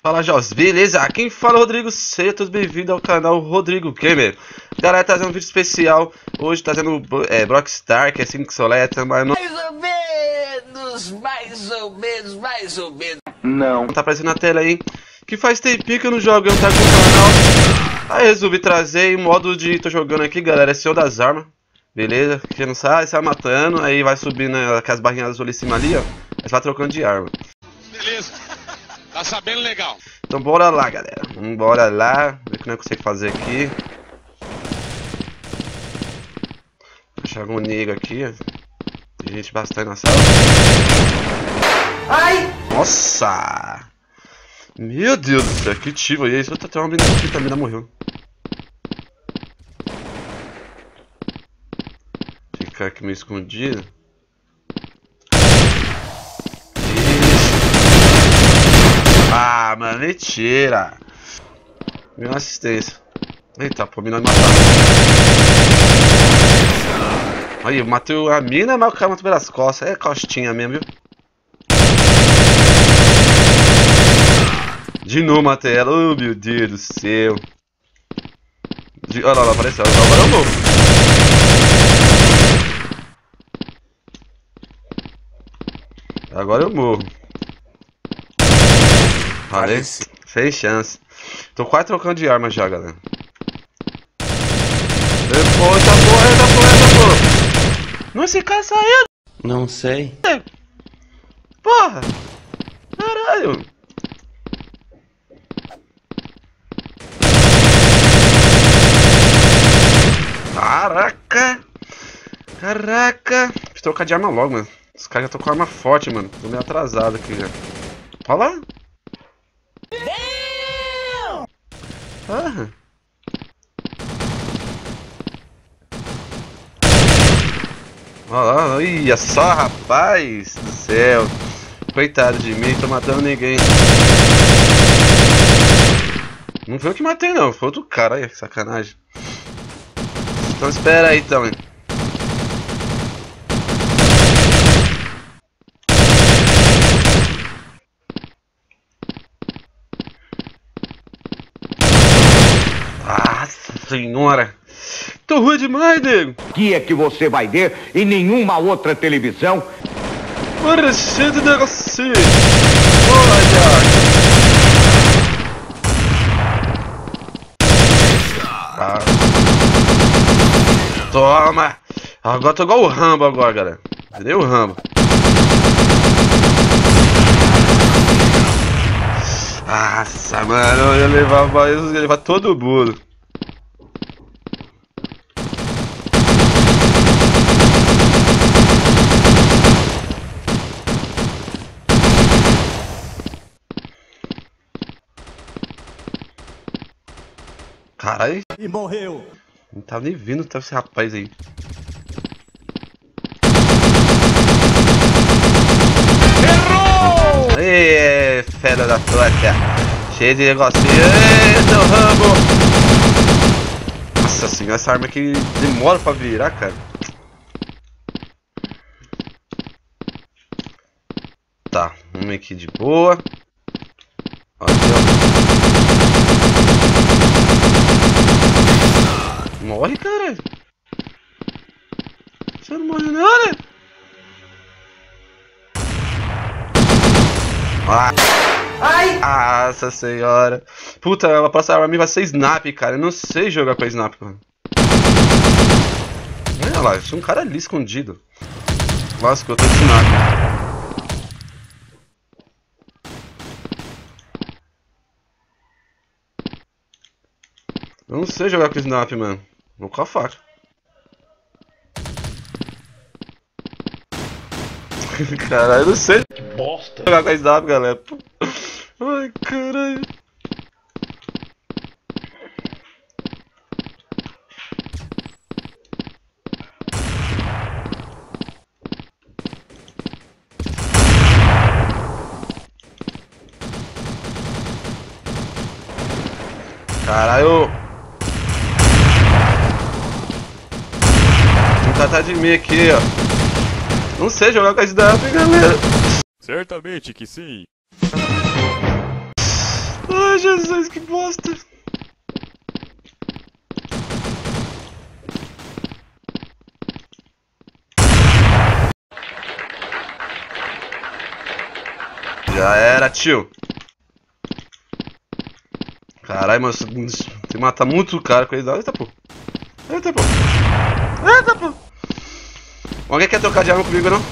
Fala, Jos, beleza? Quem fala é o Rodrigo, seja todos bem-vindos ao canal Rodrigo Gamer. Galera, trazendo um vídeo especial, hoje trazendo Blockstar, que é assim que soleta, mas não... Mais ou menos. Não tá aparecendo na tela aí, que faz tempinho que eu não jogo, eu não tá aqui no canal. Aí resolvi trazer em modo de... tô jogando aqui, galera, é Senhor das Armas. Beleza? Quem não sabe, sai matando, aí vai subindo aquelas barrinhas azul em cima ali, ó. Aí vai trocando de arma. Beleza. Tá sabendo legal. Então bora lá, galera. Bora lá. Ver o que nós conseguimos fazer aqui. Achar algum nego aqui, ó. Tem gente bastante na sala. Ai! Nossa! Meu Deus do céu, que tiro aí. Isso tem uma menina aqui também, ela morreu. Ficar aqui meio escondido. Ah, mano, mentira. Minha assistência. Eita, pô, a mina me matar. Aí, eu matei a mina, mas o cara matou pelas costas. É costinha mesmo, viu? De novo matei ela. Oh, meu Deus do céu. Olha lá, apareceu. Agora eu morro. Agora eu morro. Valeu? Sem chance. Tô quase trocando de arma já, galera. Eita porra. Não, esse cara saiu. Não sei. Porra. Caralho. Caraca. Preciso trocar de arma logo, mano. Os caras já estão com arma forte, mano. Tô meio atrasado aqui já. Olha lá. Ah. Olha só, rapaz do céu. Coitado de mim, tô matando ninguém. Não foi eu que matei não, foi outro cara aí, que sacanagem. Então espera aí então, hein. Nossa senhora! Tô ruim demais, nego! Que é que você vai ver em nenhuma outra televisão? Bora, cheio de negocinho! Olha! Ah. Toma! Agora tô igual o Rambo agora, galera. Virei o Rambo. Nossa, mano, eu ia levar todo mundo. Caralho. E morreu. Não tava nem vindo esse rapaz aí. Errou! Ê, fera da torta. Cheio de negocinho. Ê, seu Rambo. Nossa senhora, essa arma aqui demora pra virar, cara. Tá, vamos aqui de boa. Olha aqui, ó. Morre, cara. Você não morre não, né? Ai! Nossa senhora. Puta, ela passa a mim vai ser snap, cara. Eu não sei jogar com a snap, mano. Olha lá, tinha um cara ali escondido. Nossa, eu tô de snap. Eu não sei jogar com snap, mano. Vou com a faca. Caralho, eu não sei. Que bosta. Jogar com a snap, galera. Ai, caralho. Caralho. Vou tratar de mim aqui, ó. Não sei jogar com a snap, galera. Certamente que sim. Ai, Jesus, que bosta. Já era, tio. Caralho, mano, você mata muito o cara com ele. Eita, pô. Eita, pô. Eita, pô. Alguém quer trocar de arma comigo, não?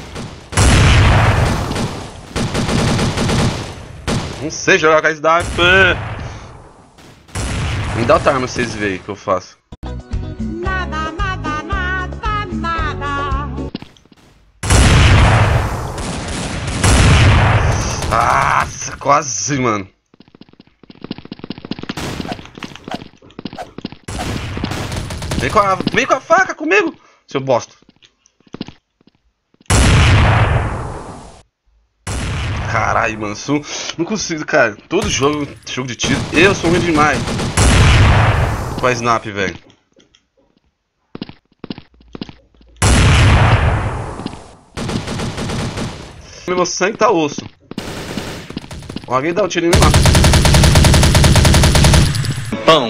Não sei jogar com a sniper. Me dá outra arma pra vocês verem o que eu faço. Nada, nada, nada, nada. Nossa, quase, mano. Vem com a faca comigo, seu bosta. Caralho, mano, não consigo, cara. Todo jogo de tiro, eu sou ruim demais com a snap, velho. Meu sangue tá osso. Alguém dá um tiro em mim lá. Pão.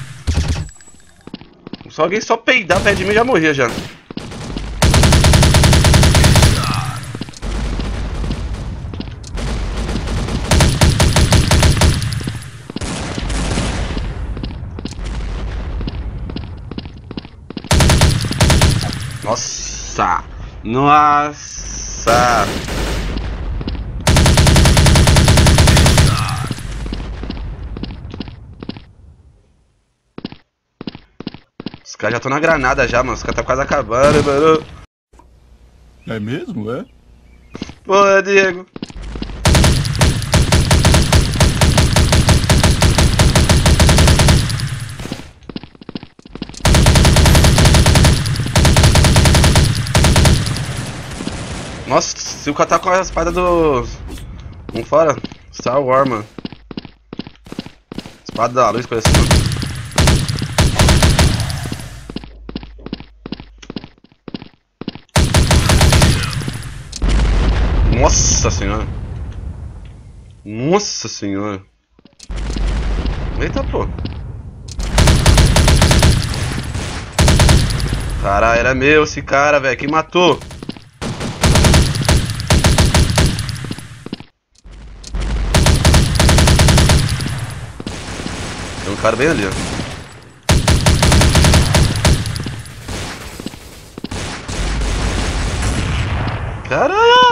Se alguém só peidar perto de mim, já morria já. Nossa! Nossa! Os caras já estão na granada já, mano. Os caras tá quase acabando, mano. É mesmo, é? Porra, Diego. Nossa, se o cara tá com a espada do... Vamos fora. Star Wars, mano. Espada da luz, coisa assim. Nossa senhora. Nossa senhora. Eita, pô. Caralho, era meu esse cara, velho. Quem matou? Tem um cara bem ali, ó. Caralho!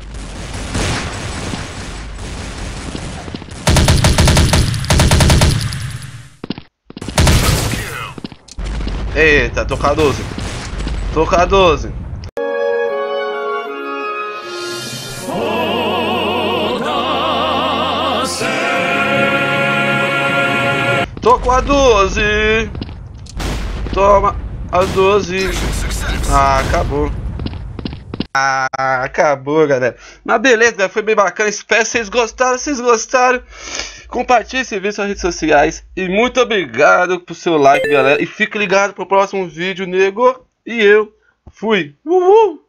Eita, tocar 12. Tocar 12. Tocou a 12. Toma a 12. Ah, acabou. Ah, acabou, galera. Mas beleza, galera, foi bem bacana. Espero que vocês gostaram. Se vocês gostaram, compartilhe esse vídeo nas redes sociais. E muito obrigado por seu like, galera. E fique ligado pro próximo vídeo, nego. E eu fui. Uhul!